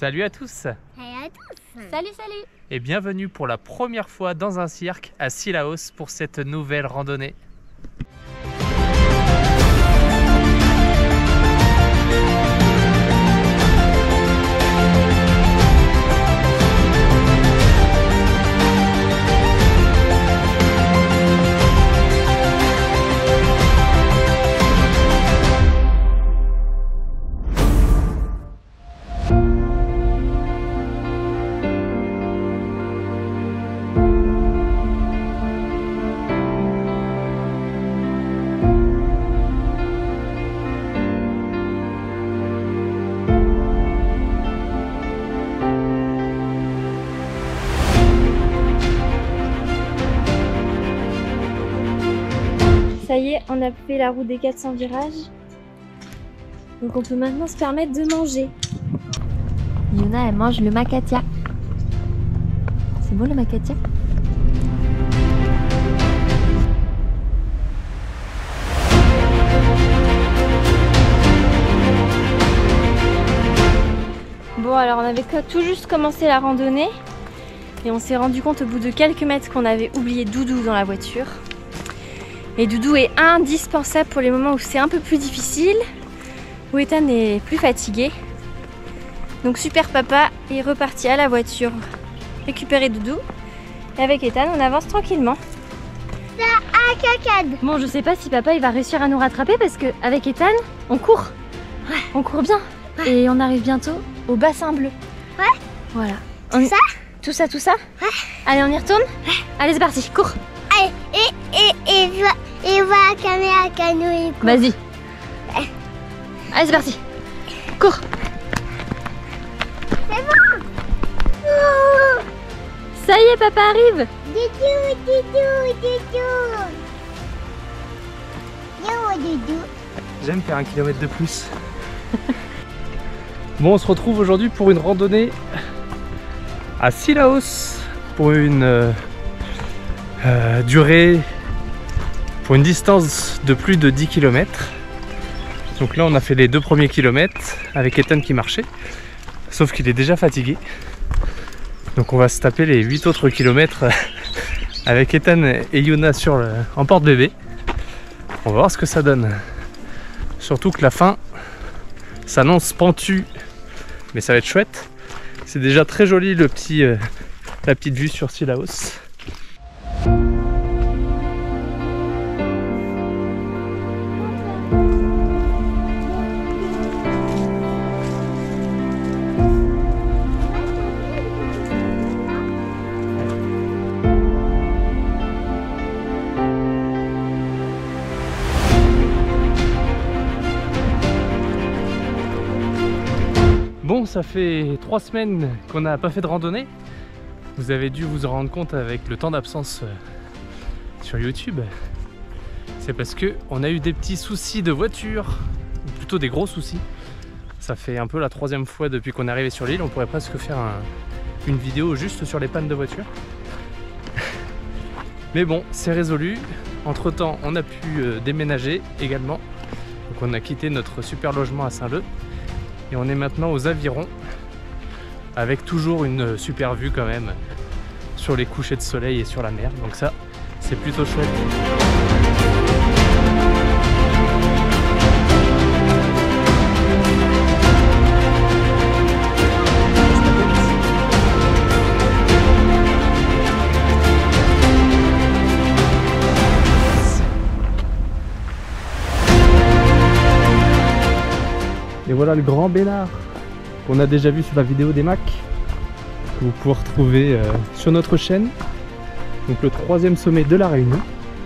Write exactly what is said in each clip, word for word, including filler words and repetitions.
Salut à tous. Salut à tous. Salut, salut. Et bienvenue pour la première fois dans un cirque à Cilaos pour cette nouvelle randonnée. Ça y est, on a fait la route des quatre cents virages. Donc on peut maintenant se permettre de manger. Yuna, elle mange le macatia. C'est beau le macatia? Bon, alors on avait tout juste commencé la randonnée et on s'est rendu compte au bout de quelques mètres qu'on avait oublié Doudou dans la voiture. Et Doudou est indispensable pour les moments où c'est un peu plus difficile, où Ethan est plus fatigué. Donc super papa est reparti à la voiture récupérer Doudou. Et avec Ethan, on avance tranquillement. À cacade. Bon, je sais pas si papa il va réussir à nous rattraper parce qu'avec Ethan, on court. Ouais. On court bien. Ouais. Et on arrive bientôt au bassin bleu. Ouais. Voilà. Tout On... ça Tout ça, tout ça Ouais. Allez, on y retourne Ouais. Allez, c'est parti, cours. Allez, et, et, et, va, et va à caméra canoë et cours. Vas-y. Allez, c'est parti. Cours. C'est bon. Oh. Ça y est, papa arrive. Doudou, doudou, doudou. Yo, doudou. J'aime faire un kilomètre de plus. Bon, on se retrouve aujourd'hui pour une randonnée à Cilaos pour une euh, euh, durée, pour une distance de plus de dix kilomètres. Donc là on a fait les deux premiers kilomètres avec Ethan qui marchait, sauf qu'il est déjà fatigué. Donc on va se taper les huit autres kilomètres avec Ethan et Yuna sur le, en porte-bébé. On va voir ce que ça donne. Surtout que la fin s'annonce pentue, mais ça va être chouette. C'est déjà très joli le petit, euh, la petite vue sur Cilaos. Bon, ça fait trois semaines qu'on n'a pas fait de randonnée. Vous avez dû vous en rendre compte avec le temps d'absence sur YouTube. C'est parce que on a eu des petits soucis de voiture, ou plutôt des gros soucis. Ça fait un peu la troisième fois depuis qu'on est arrivé sur l'île. On pourrait presque faire un, une vidéo juste sur les pannes de voiture. Mais bon, c'est résolu. Entre temps, on a pu euh, déménager également. Donc on a quitté notre super logement à Saint-Leu. Et on est maintenant aux Avirons, avec toujours une super vue quand même sur les couchers de soleil et sur la mer. Donc ça, c'est plutôt chouette. Et voilà le grand Bénard qu'on a déjà vu sur la vidéo des Macs, que vous pouvez retrouver euh, sur notre chaîne. Donc le troisième sommet de la Réunion.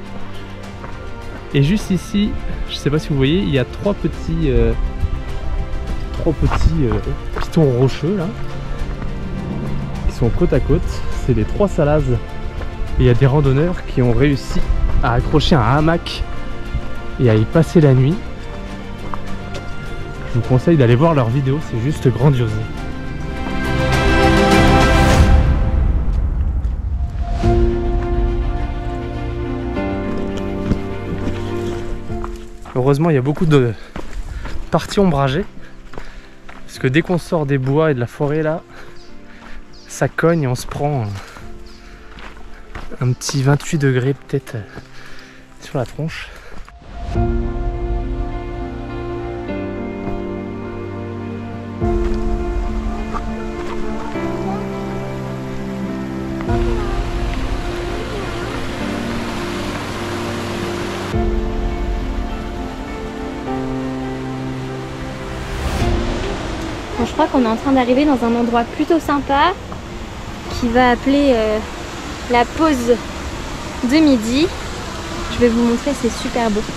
Et juste ici, je sais pas si vous voyez, il y a trois petits euh, trois petits euh, pitons rocheux là, qui sont côte à côte. C'est les trois Salazes. Et il y a des randonneurs qui ont réussi à accrocher un hamac et à y passer la nuit. Je vous conseille d'aller voir leurs vidéos, c'est juste grandiose. Heureusement, il y a beaucoup de parties ombragées. Parce que dès qu'on sort des bois et de la forêt là, ça cogne et on se prend un petit vingt-huit degrés peut-être sur la tronche. Bon, je crois qu'on est en train d'arriver dans un endroit plutôt sympa qui va appeler euh, la pause de midi. Je vais vous montrer, c'est super beau.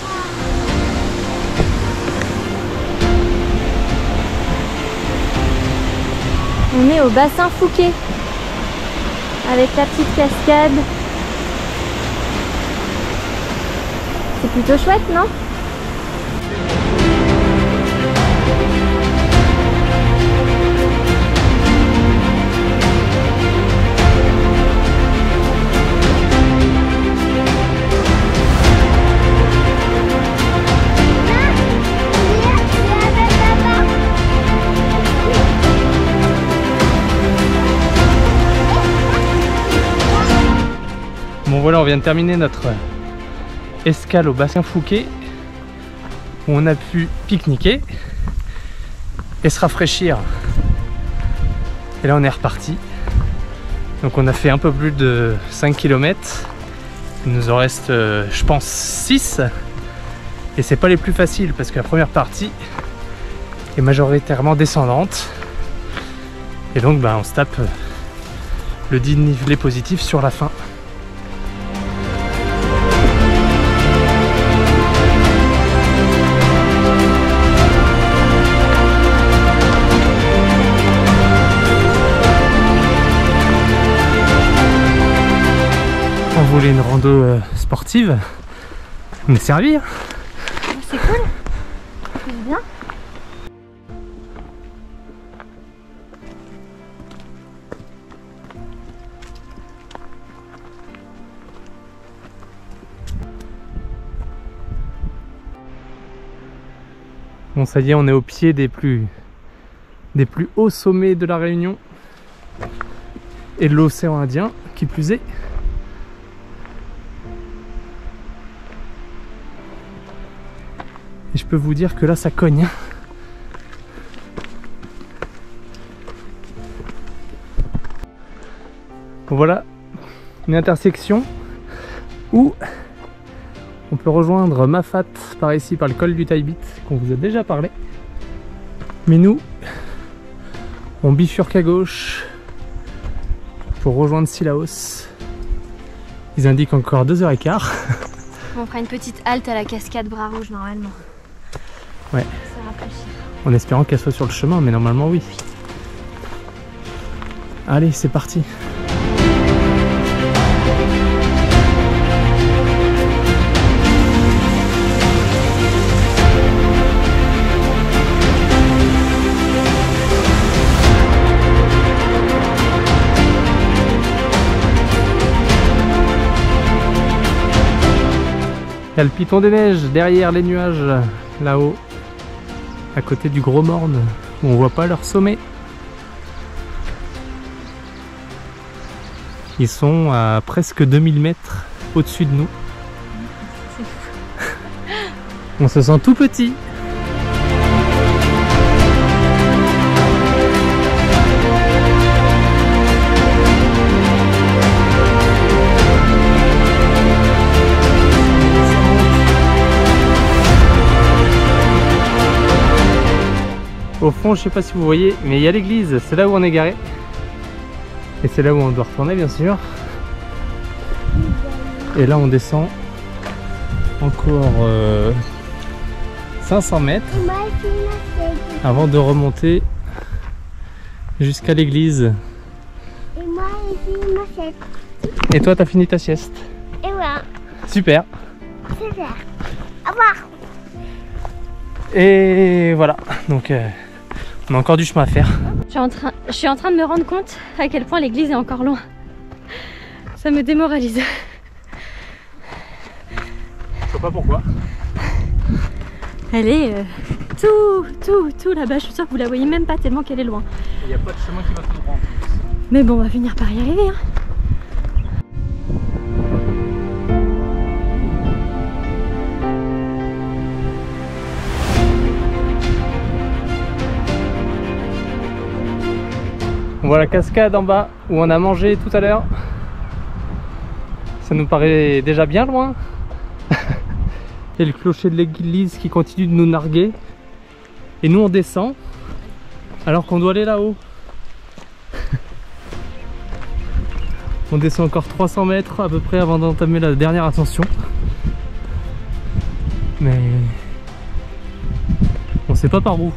On est au bassin Fouquet avec la petite cascade. C'est plutôt chouette, non ? Bon voilà, on vient de terminer notre escale au bassin Fouquet où on a pu pique-niquer et se rafraîchir. Et là on est reparti. Donc on a fait un peu plus de cinq kilomètres. Il nous en reste euh, je pense six. Et c'est pas les plus faciles parce que la première partie est majoritairement descendante. Et donc bah, on se tape le dénivelé positif sur la fin. On voulait une rando euh, sportive, on est servi. Hein. C'est cool, c'est bien. Bon ça y est, on est au pied des plus, des plus hauts sommets de la Réunion et de l'océan Indien, qui plus est. Et je peux vous dire que là ça cogne. Bon, voilà une intersection où on peut rejoindre Mafat par ici, par le col du Taibit qu'on vous a déjà parlé. Mais nous, on bifurque à gauche pour rejoindre Sillaos. Ils indiquent encore deux heures quinze. On fera une petite halte à la cascade Bras Rouge normalement. Ouais. Ça rafraîchit. En espérant qu'elle soit sur le chemin, mais normalement oui. Allez, c'est parti. Il y a le piton des neiges derrière les nuages, là-haut, à côté du Gros Morne, où on voit pas leur sommet. Ils sont à presque deux mille mètres au-dessus de nous. C'est fou. On se sent tout petit. Au fond, je sais pas si vous voyez, mais il y a l'église, c'est là où on est garé. Et c'est là où on doit retourner, bien sûr. Et là, on descend encore euh, cinq cents mètres avant de remonter jusqu'à l'église. Et moi, ici, ma chaise. Et toi, t'as fini ta sieste? Et voilà, Super. super. Au revoir. Et voilà, donc euh, on a encore du chemin à faire. Je suis, en train, je suis en train de me rendre compte à quel point l'église est encore loin. Ça me démoralise. Je sais pas pourquoi. Elle est euh, tout, tout, tout là-bas. Je suis sûre que vous la voyez même pas tellement qu'elle est loin. Il n'y a pas de chemin qui va tout droit en plus. Mais bon, on va finir par y arriver. Hein. On voit la cascade en bas où on a mangé tout à l'heure. Ça nous paraît déjà bien loin. Il y a le clocher de l'église qui continue de nous narguer. Et nous on descend alors qu'on doit aller là-haut. On descend encore trois cents mètres à peu près avant d'entamer la dernière ascension. Mais on sait pas par où.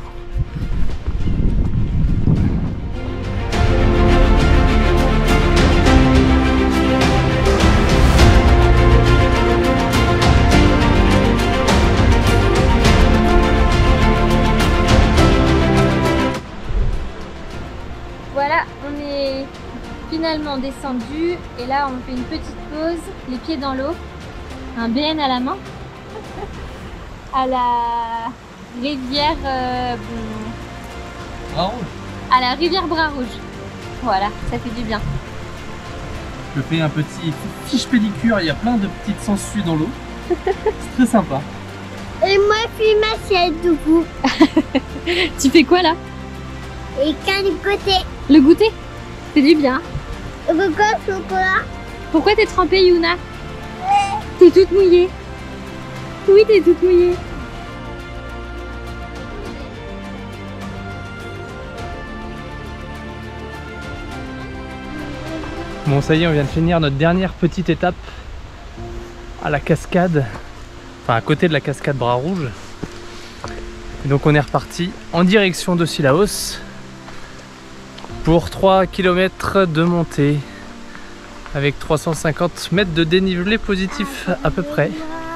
Voilà, on est finalement descendu et là on fait une petite pause, les pieds dans l'eau, un B N à la main, à la rivière euh, Bras rouge. à la rivière Bras Rouge. Voilà, ça fait du bien. Je fais un petit fiche pédicure, il y a plein de petites sangsues dans l'eau. C'est très sympa. Et moi, je suis ma chaise du coup. Tu fais quoi là? Et quand du côté, Le goûter? C'est du bien. le chocolat. Pourquoi t'es trempée, Yuna? T'es toute mouillée. Oui, t'es toute mouillée. Bon, ça y est, on vient de finir notre dernière petite étape à la cascade, enfin à côté de la cascade Bras Rouge. Et donc on est reparti en direction de Cilaos pour trois kilomètres de montée avec trois cent cinquante mètres de dénivelé positif à peu près.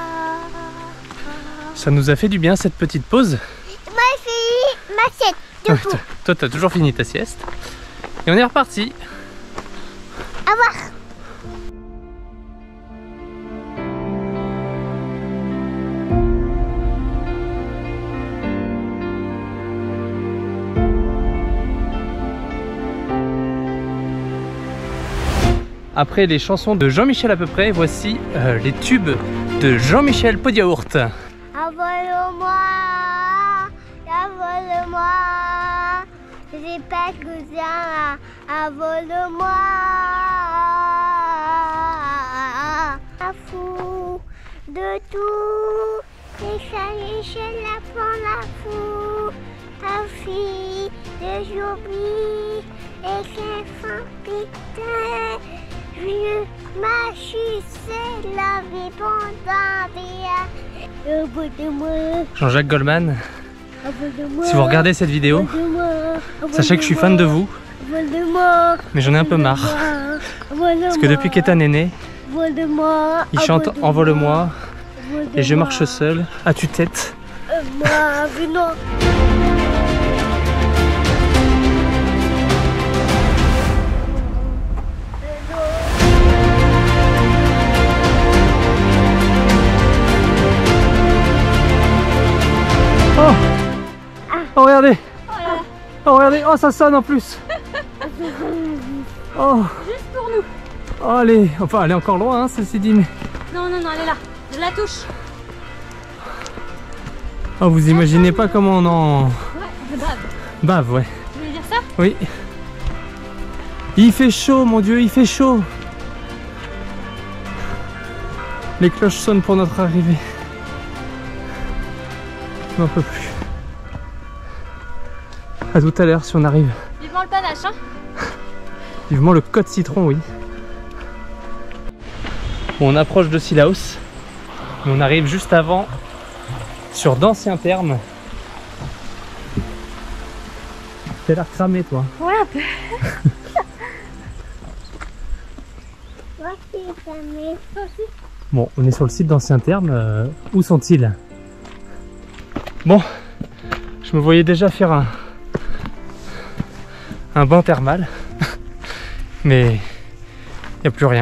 Ça nous a fait du bien cette petite pause. Moi, je suis ma chaise du coup. Toi, t'as toujours fini ta sieste. Et on est reparti. Au revoir. Après les chansons de Jean-Michel à peu près, voici euh, les tubes de Jean-Michel Pot-de-Yaourt. Avole-moi, avole-moi, j'ai pas cousin, avole-moi. La fou de tout, les salés chez la fond la fou, la fille de j'oublie, et qu'elle fait pitié. Je m'achète la vie pendant des au bout de moi. Jean-Jacques Goldman, Au bout de moi. si vous regardez cette vidéo, Au bout de moi. Au bout sachez de que je suis moi. fan de vous, Au bout de moi. mais j'en ai un peu marre. Au bout de Parce que moi. depuis qu'Ethan est né, Au bout de moi. il Au chante bout de Envole-moi moi. Au bout de et je moi. marche seul à tue-tête. Euh, Moi, venons. Oh, oh regardez, oh regardez, oh ça sonne en plus. Oh, Juste pour nous. oh allez, enfin elle est encore loin hein, ceci dit, mais Non, non, non, elle est là. Je la touche. oh, vous imaginez pas comment on en Ouais, je bave. bave, ouais. Vous voulez dire ça? Oui. Il fait chaud, mon Dieu, il fait chaud. Les cloches sonnent pour notre arrivée. On n'en peut plus. À tout à l'heure si on arrive. Vivement le panache, hein? Vivement le Côte Citron, oui. Bon, on approche de Cilaos. On arrive juste avant sur d'anciens termes. T'as l'air cramé, toi. Ouais, un peu. Voici ta mère. Bon, on est sur le site d'anciens termes. Euh, où sont-ils? Bon, je me voyais déjà faire un, un bain thermal, mais il n'y a plus rien.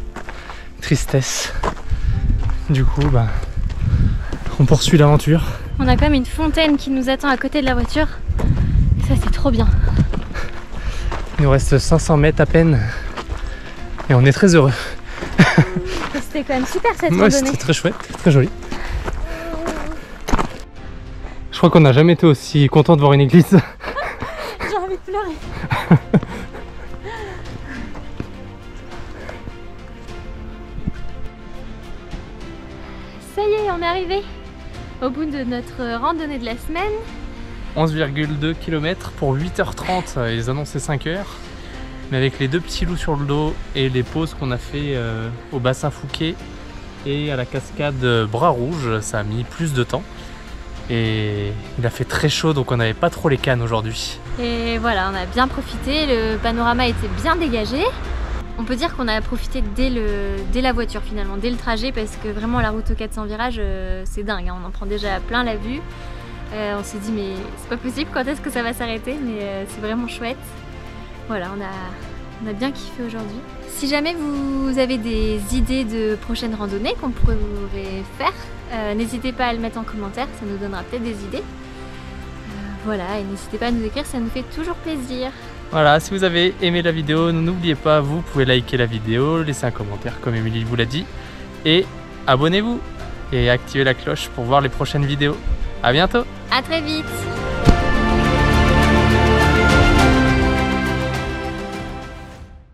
Tristesse. Du coup, bah, on poursuit l'aventure. On a quand même une fontaine qui nous attend à côté de la voiture. Ça c'est trop bien. Il nous reste cinq cents mètres à peine. Et on est très heureux. C'était quand même super cette Ouais, randonnée. c'était très chouette, très joli. Je crois qu'on n'a jamais été aussi content de voir une église. J'ai envie de pleurer. Ça y est, on est arrivé au bout de notre randonnée de la semaine. onze virgule deux kilomètres pour huit heures trente, ils annonçaient cinq heures. Mais avec les deux petits loups sur le dos et les pauses qu'on a fait euh, au bassin Fouquet et à la cascade Bras Rouge, ça a mis plus de temps. Et il a fait très chaud, donc on n'avait pas trop les cannes aujourd'hui. Et voilà, on a bien profité, le panorama était bien dégagé. On peut dire qu'on a profité dès, le, dès la voiture finalement, dès le trajet, parce que vraiment la route aux quatre cents virages, euh, c'est dingue, hein, on en prend déjà plein la vue. Euh, on s'est dit mais c'est pas possible, quand est-ce que ça va s'arrêter, mais euh, c'est vraiment chouette. Voilà, on a, on a bien kiffé aujourd'hui. Si jamais vous avez des idées de prochaines randonnées qu'on pourrait faire, euh, n'hésitez pas à le mettre en commentaire, ça nous donnera peut-être des idées. Euh, voilà, et n'hésitez pas à nous écrire, ça nous fait toujours plaisir. Voilà, si vous avez aimé la vidéo, n'oubliez pas, vous pouvez liker la vidéo, laisser un commentaire comme Émilie vous l'a dit, et abonnez-vous et activez la cloche pour voir les prochaines vidéos. À bientôt! À très vite!